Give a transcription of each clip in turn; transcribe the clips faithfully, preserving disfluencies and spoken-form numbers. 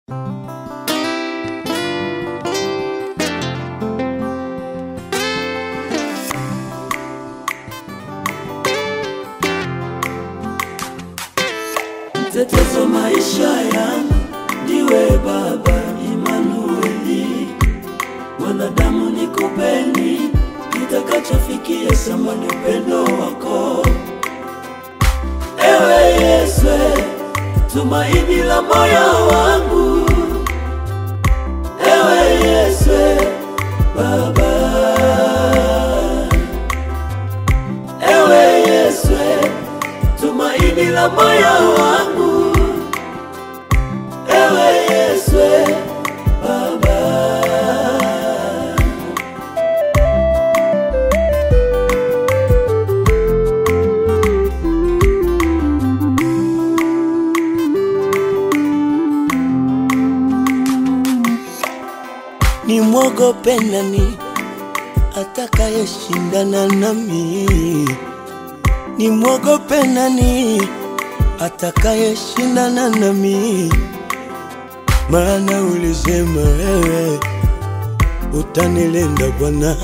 Mtetezi maisha yangu ndiwe Baba Emmanueli. Wanadamu nikupeni, kitakachofikia samani upendo wako. Ewe Yesu, tumaini la moyo wangu. Ewe Yesu, Baba. Ewe Yesu, tumaini la moyo wangu. Ewe Yesu, Baba. Ni mwogope nani atakayeshindana nami? Ni mwogope nani atakayeshindana nami? Maana ulisema wewe utanilinda Bwana,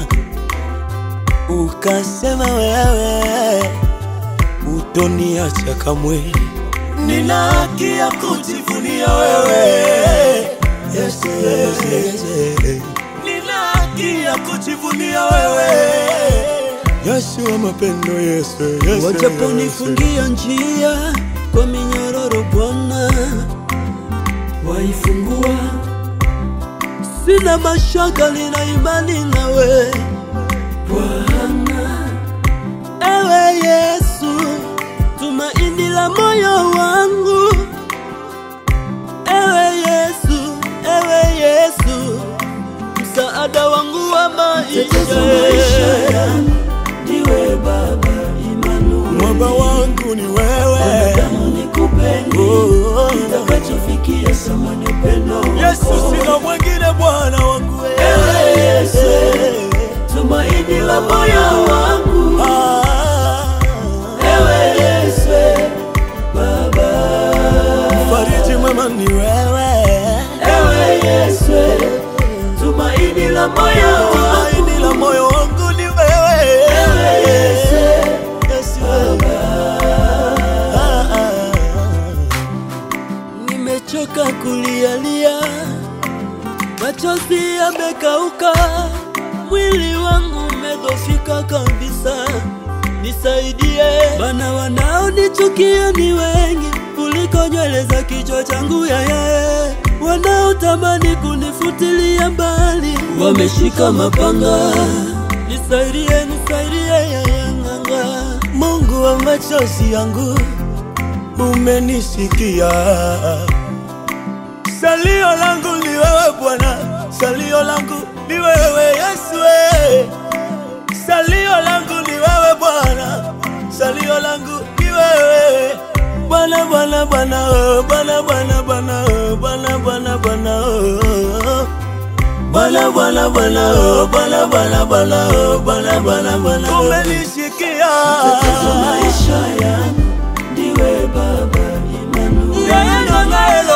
ukasema wewe utoniacha kamwe. Nina haki ya kujivunia wewe Yesu, Yesu, Yesu. Nina haki ya kujivunia wewe Yesu wa mapendo, Yesu, Yesu. Wajaponifungia njia kwa minyororo Bwana, waifungua. Sina mashaka, nina imani nawe Bwana. Ewe Yesu, tumaini la moyo wangu. Ewe Yesu, ewe Yesu, msaada wangu wa maisha yangu. Ndiwe Baba Emmanueli. Mwamba wangu ni wewe. Wanadamu nikupeni, oh, kitakachofikia samani upendo wako. Yesu, sina mwingine Bwana wangu. Ewe Yesu, tumaini la moyo wangu. Ah, ewe Yesu, Baba. Mfariji mwema ni wewe. Ewe Yesu, tumaini la moyo wangu. Tumaini la moyo wangu ni wewe. Ewe Yesu, Yesu, Baba. Ah, ah. Nimechoka kulialia, machozi yamekauka, mwili wangu umedhoofika kabisa. Nisaidie, maana wanaonichukia ni wengi kuliko nywele za kichwa changu yeye. Wanaotamani kunifutilia mbali wameshika mapanga. Nisaidie, nisaidie yeye nganga. Mungu wa machozi yangu, umenisikia. Salio langu ni wewe Bwana, salio langu ni wewe Yesu. Salio langu ni wewe Bwana, salio langu ni wewe Bwana, Bwana, Bwana, Bwana, Bwana, Bwana, Bwana, Bwana, Bwana, Bwana, Bwana, Bwana, Bwana, Bwana, Bwana, Bwana, Bwana, Bwana, umenishikia. Mtetezi maisha yangu ndiwe Baba Emmanueli.